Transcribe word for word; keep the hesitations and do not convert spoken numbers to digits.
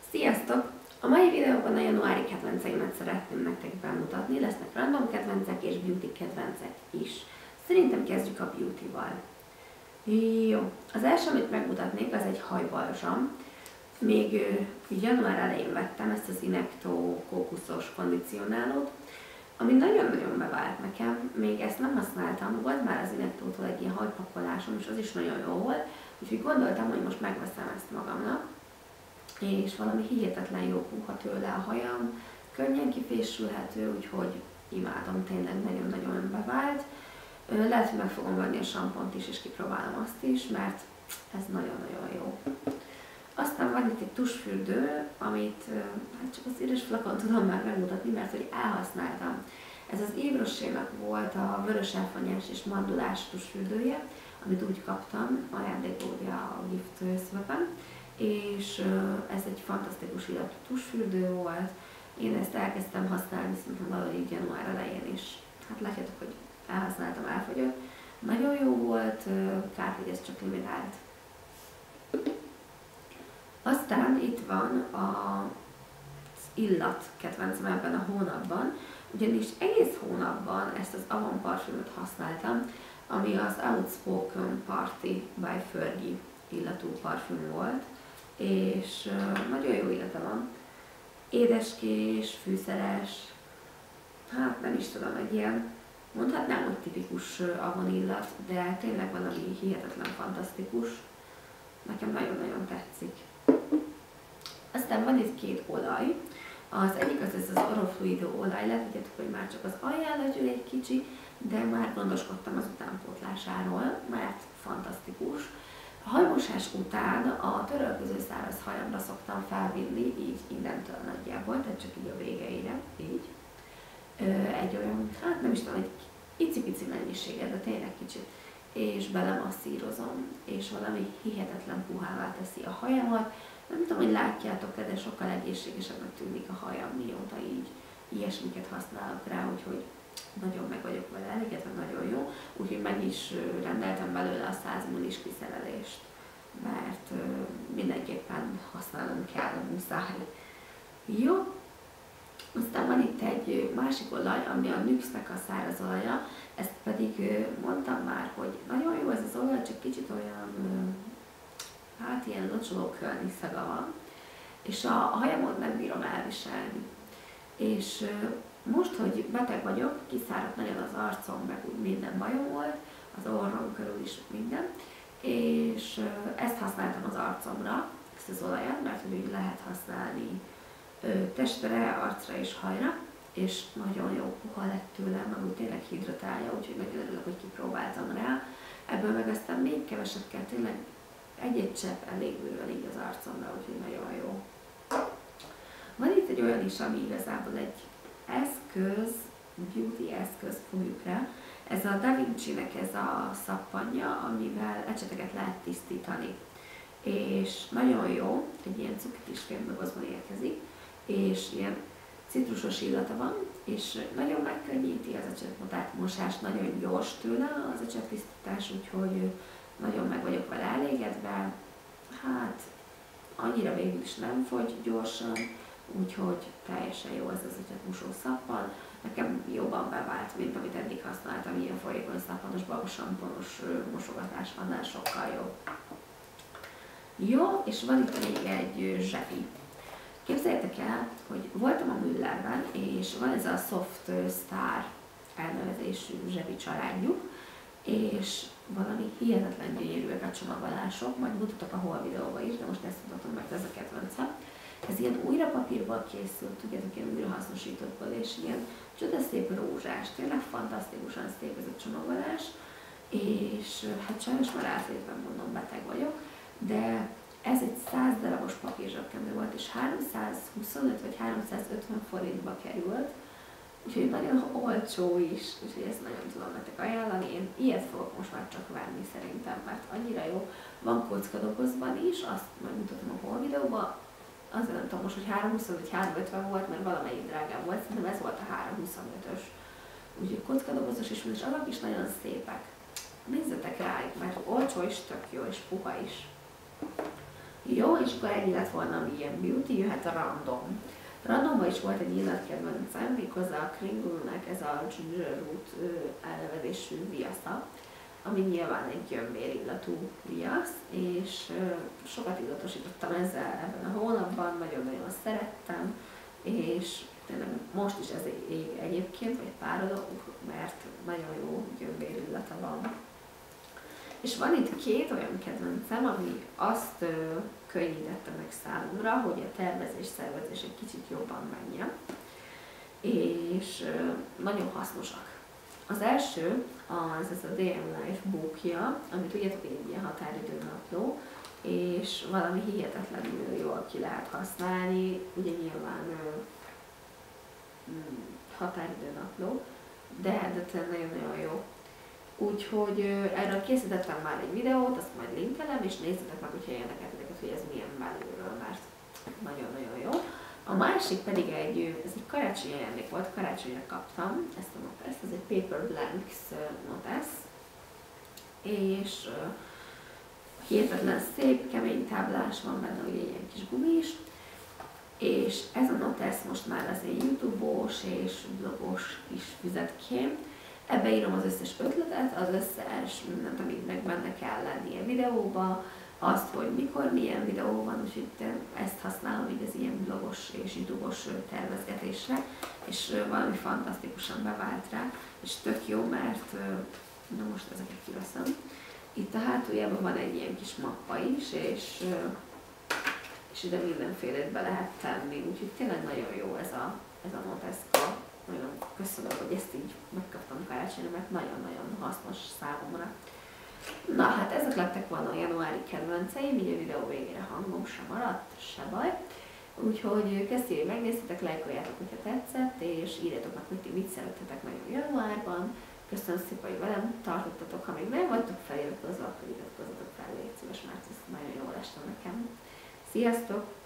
Sziasztok! A mai videóban a januári kedvenceimet szeretném nektek bemutatni, lesznek random kedvencek és beauty kedvencek is. Szerintem kezdjük a beauty-val. Jó, az első, amit megmutatnék, az egy hajbalzsam. Még január elején vettem ezt az Inekto kókuszos kondicionálót, ami nagyon-nagyon bevált nekem, még ezt nem használtam, volt már az Inektótól egy ilyen hajpakolásom, és az is nagyon jó volt, úgyhogy gondoltam, hogy most megveszem ezt magamnak, és valami hihetetlen jó puha tőle a hajam, könnyen kifésülhető, úgyhogy imádom, tényleg nagyon-nagyon bevált. Lehet, hogy meg fogom venni a sampont is, és kipróbálom azt is, mert ez nagyon-nagyon jó. Aztán van itt egy tusfürdő, amit hát csak az üres flakon tudom már megmutatni, mert hogy elhasználtam. Ez az Yves Rocher-nak volt a vörös elfonyás és mandulás tusfürdője, amit úgy kaptam ajándékból a gift swap-en, és ez egy fantasztikus illatú tusfürdő volt. Én ezt elkezdtem használni szerintem valahogy január elején, és hát látjátok, hogy elhasználtam, elfogyott. Nagyon jó volt, kár, hogy ez csak limitált. Aztán itt van az illat kedvencem ebben a hónapban, ugyanis egész hónapban ezt az Avon parfümöt használtam, ami az Outspoken Party by Fergie illatú parfüm volt, és nagyon jó illata van. Édeskés, fűszeres, hát nem is tudom, egy ilyen, mondhatnám, hogy tipikus Avon illat, de tényleg valami hihetetlen fantasztikus. Nekem nagyon-nagyon tetszik. Aztán van itt két olaj. Az egyik az ez az Orofluido olaj, látjátok, hogy már csak az alján legyűl egy kicsi, de már gondoskodtam az utánpótlásáról, mert fantasztikus. A hajmosás után a törölköző száraz hajamra szoktam felvinni, így innentől nagyjából, tehát csak így a végeire, így. Egy olyan, hát nem is tudom, egy icipici mennyiséget, de tényleg kicsit, és belemasszírozom, és valami hihetetlen puhává teszi a hajamat. Nem tudom, hogy látjátok-e, de sokkal egészségesebbnek tűnik a hajam, mióta így ilyesmiket használok rá, úgyhogy nagyon meg vagyok vele elégedve, nagyon jó. Úgyhogy meg is rendeltem belőle a száz millis kiszerelést, mert mindenképpen használnom kell, muszáj. Jó. Aztán van itt egy másik olaj, ami a Nuxe-nek a száraz olaja, ezt pedig mondtam már, hogy nagyon jó ez az olaj, csak kicsit olyan, hát ilyen locsolókölni szaga van, és a, a hajamot nem bírom elviselni. És most, hogy beteg vagyok, kiszáradt nagyon az arcom, meg úgy minden bajom volt, az orrom körül is minden, és ezt használtam az arcomra, ezt az olajat, mert úgy lehet használni testre, arcra és hajra, és nagyon jó puha lett tőle, meg úgy tényleg hidratálja, úgyhogy nagyon örülök, hogy kipróbáltam rá. Ebből meg aztán még keveset kell, tényleg egy-egy csepp elég bőven így az arcomra, úgyhogy nagyon jó. Van itt egy olyan is, ami igazából egy eszköz, beauty eszköz, fogjuk rá. Ez a Da Vinci-nek ez a szappanja, amivel ecseteket lehet tisztítani. És nagyon jó, egy ilyen cukitis fémdobozban érkezik, és ilyen citrusos illata van, és nagyon megkönnyíti az ecsetmosást, nagyon gyors tőle az ecsettisztítás, úgyhogy nagyon meg vagyok vele elégedve. Hát annyira végül is nem fogy gyorsan, úgyhogy teljesen jó ez az ecsetmosó szappan. Nekem jobban bevált, mint amit eddig használtam, ilyen folyékony szappanos, babosamponos mosogatás, annál sokkal jobb. Jó, és van itt még egy zsepi. Képzeljétek el, hogy voltam a Müllerben, és van ez a Soft Star elnevezésű zsepi családjuk, és valami hihetetlen gyönyörűek a csomagolások, majd mutatok a hol videóba is, de most ezt mutatom, mert ez a kedvencem. Ez ilyen újrapapírból készült, tudjátok, ilyen újrahasznosítottból, és ilyen csodaszép rózsás, tényleg fantasztikusan szép ez a csomagolás, és hát sajnos már átvétben mondom, beteg vagyok, de ez egy száz darabos papírzsebkendő volt, és háromszázhuszonöt vagy háromszázötven forintba került, úgyhogy nagyon olcsó is, úgyhogy ezt nagyon tudom nektek ajánlani. Én ilyet fogok most már csak venni szerintem, mert annyira jó. Van kockadobozban is, azt majd mutatom a hol videóban, azért nem tudom most, hogy háromszázhúsz vagy háromszázötven volt, mert valamelyik drágább volt, szerintem ez volt a háromszázhuszonötös. Úgyhogy kockadobozos is, és azok is nagyon szépek. Nézzetek rájuk, mert olcsó is, tök jó, és puha is. Jó, és akkor ennyi lett volna, ami ilyen beauty, jöhet a random. Randomban is volt egy illatkedvencem, méghozzá a Kringlenek ez a ginger root elnevezésű viasza, ami nyilván egy gyömbér illatú viasz, és sokat illatosítottam ezzel ebben a hónapban, nagyon-nagyon szerettem, és tényleg most is ez ég egyébként, vagy párodok, mert nagyon jó gyömbér illata van. És van itt két olyan kedvencem, ami azt ö, könnyítette meg számomra, hogy a tervezés, szervezés egy kicsit jobban menjen, és ö, nagyon hasznosak. Az első az ez a dé em Life bookja, amit tudjátok, egy ilyen határidő napló, és valami hihetetlenül jól ki lehet használni, ugye nyilván ö, határidő napló, de, de tényleg nagyon-nagyon jó. Úgyhogy erről készítettem már egy videót, azt majd linkelem, és nézzetek meg, hogyha érdekel titeket, hogy ez milyen belülről, mert nagyon-nagyon jó. A másik pedig egy, ez egy karácsonyi ajándék volt, karácsonyra kaptam ezt a noteszt, ez egy Paper Blanks notesz, és hihetetlen szép, kemény táblás van benne, ugye ilyen kis gumis, és ez a notesz most már az egy YouTube-os és blogos is füzetként. Ebbe írom az összes ötletet, az összes mindent, amit meg benne kell lennie videóba, azt, hogy mikor milyen videó van, úgyhogy ezt használom így az ilyen blogos és YouTube-os tervezgetésre, és valami fantasztikusan bevált rá, és tök jó, mert na most ezeket kiveszem. Itt a hátuljában van egy ilyen kis mappa is, és, és ide mindenfélét be lehet tenni, úgyhogy tényleg nagyon jó ez a, ez a noteszka. Nagyon köszönöm, hogy ezt így megkaptam karácsonyra, mert nagyon-nagyon hasznos számomra. Na hát ezek lettek volna a januári kedvenceim, így a videó végére hangom sem maradt, se baj. Úgyhogy kezdjél, hogy megnéztétek, lájkoljátok, hogyha tetszett, és írjatok meg, hogy ti mit szerettetek nagyon januárban. Köszönöm szépen, hogy velem tartottatok, ha még nem vagytok feliratkozva, akkor iratkozzatok fel, légy szíves, mert ez nagyon jól este nekem. Sziasztok!